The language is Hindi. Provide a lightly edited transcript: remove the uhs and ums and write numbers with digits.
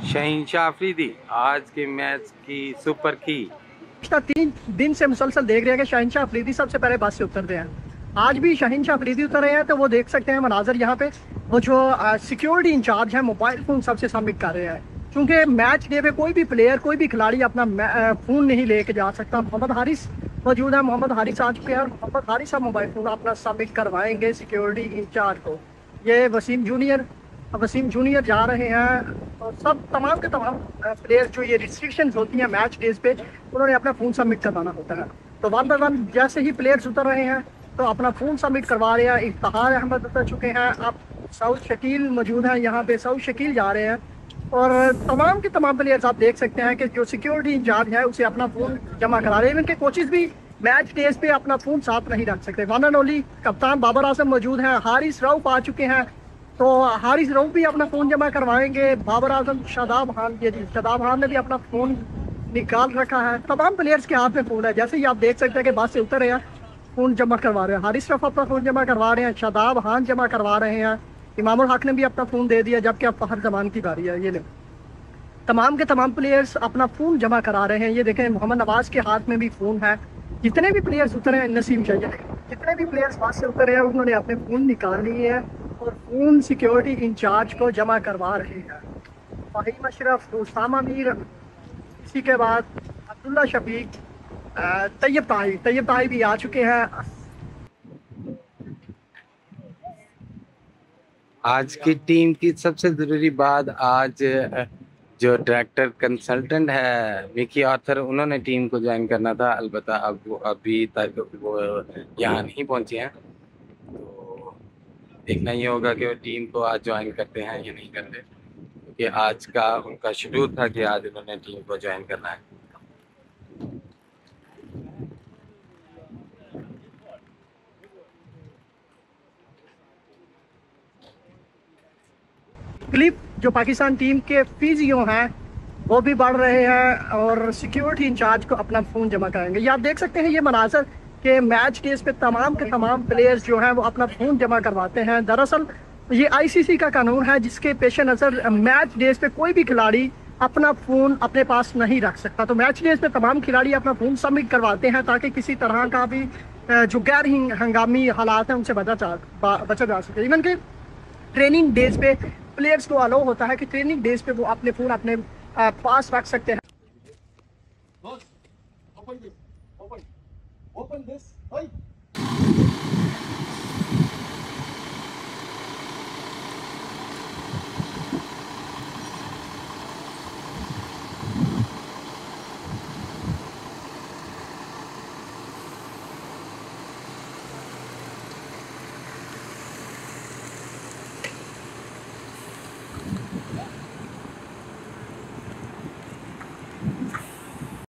शहीनशाह अफरीदी आज के मैच की सुपर की। पिछला 3 दिन से मुसलसल देख रहे हैं कि शहीनशाह अफरीदी सबसे पहले बस से उतरते हैं। आज भी शहीनशाह अफरीदी उतर रहे हैं, तो वो देख सकते हैं मनाजर यहाँ पे। वो जो सिक्योरिटी इंचार्ज है मोबाइल फ़ोन सबसे सबमिट कर रहे हैं, क्योंकि मैच डे पे कोई भी प्लेयर कोई भी खिलाड़ी अपना फ़ोन नहीं लेके जा सकता। मोहम्मद हारिस मौजूद है, मोहम्मद हारिस आ चुके हैं और मोहम्मद हारिस का मोबाइल फ़ोन अपना सबमिट करवाएंगे सिक्योरिटी इंचार्ज को। ये वसीम जूनियर जा रहे हैं और सब तमाम के तमाम प्लेयर्स जो ये रिस्ट्रिक्शंस होती हैं मैच डेज पे, उन्होंने अपना फ़ोन सबमिट करवाना होता है। तो वन बाय वन जैसे ही प्लेयर्स उतर रहे हैं तो अपना फ़ोन सबमिट करवा रहे हैं। इफ्तिखार अहमद उतर चुके हैं, अब सऊद शकील मौजूद हैं यहाँ पे, सऊद शकील जा रहे हैं और तमाम के तमाम प्लेयर्स आप देख सकते हैं कि जो सिक्योरिटी इंचार्ज है उसे अपना फ़ोन जमा करा रहे हैं। इनके कोचेज़ भी मैच डेज पे अपना फ़ोन साथ नहीं रख सकते। वन एंड ओनली कप्तान बाबर आजम मौजूद हैं, हारिस रऊफ आ चुके हैं, तो हारिस रऊफ भी अपना फ़ोन जमा करवाएंगे। बाबर आजम, शादाब खान ने भी अपना फ़ोन निकाल रखा है। तमाम प्लेयर्स के हाथ में फ़ोन है। जैसे ही आप देख सकते हैं कि बस से उतर रहे हैं, फ़ोन जमा करवा रहे हैं। हारिस रऊफ अपना फ़ोन जमा करवा रहे हैं, शादाब खान जमा करवा रहे हैं, इमामुल हक ने भी अपना फ़ोन दे दिया, जबकि अब फहर जमान की बारी है। ये ले तमाम के तमाम प्लेयर्स अपना फ़ोन जमा करा रहे हैं। ये देखें मोहम्मद नवाज़ के हाथ में भी फ़ोन है। जितने भी प्लेयर्स उतरे हैं, नसीम शाह, जितने भी प्लेयर्स बस से उतरे हैं उन्होंने अपने फ़ोन निकाल लिए हैं और फ़ोन सिक्योरिटी इंचार्ज को जमा करवा रहे हैं। फ़हीम अशरफ, उसामा मीर, इसी के बाद अब्दुल्ला शफीक, तैयब ताही भी आ चुके हैं। आज की टीम की सबसे ज़रूरी बात, आज जो डायरेक्टर कंसल्टेंट है मिकी आर्थर, उन्होंने टीम को ज्वाइन करना था, अलबत्ता अब वो अभी तक वो यहाँ नहीं पहुँचे हैं। तो देखना ये होगा कि वो टीम को आज ज्वाइन करते हैं या नहीं करते, क्योंकि आज का उनका शेड्यूल था कि आज उन्होंने टीम को ज्वाइन करना है। क्लिप जो पाकिस्तान टीम के फिजियो हैं वो भी बढ़ रहे हैं और सिक्योरिटी इंचार्ज को अपना फ़ोन जमा कराएंगे। ये आप देख सकते हैं, ये मनाजर के मैच डेज पे तमाम के तमाम प्लेयर्स जो हैं वो अपना फ़ोन जमा करवाते हैं। दरअसल ये आईसीसी का कानून है जिसके पेश नज़र मैच डेज पे कोई भी खिलाड़ी अपना फ़ोन अपने पास नहीं रख सकता। तो मैच डेज पे तमाम खिलाड़ी अपना फ़ोन सबमिट करवाते हैं ताकि किसी तरह का भी जो गैर हंगामी हालात हैं उनसे बचा जा सके। इवन के ट्रेनिंग डेज पे प्लेयर्स को अलाउ होता है कि ट्रेनिंग डेज पे वो अपने फ़ोन अपने पास रख सकते हैं।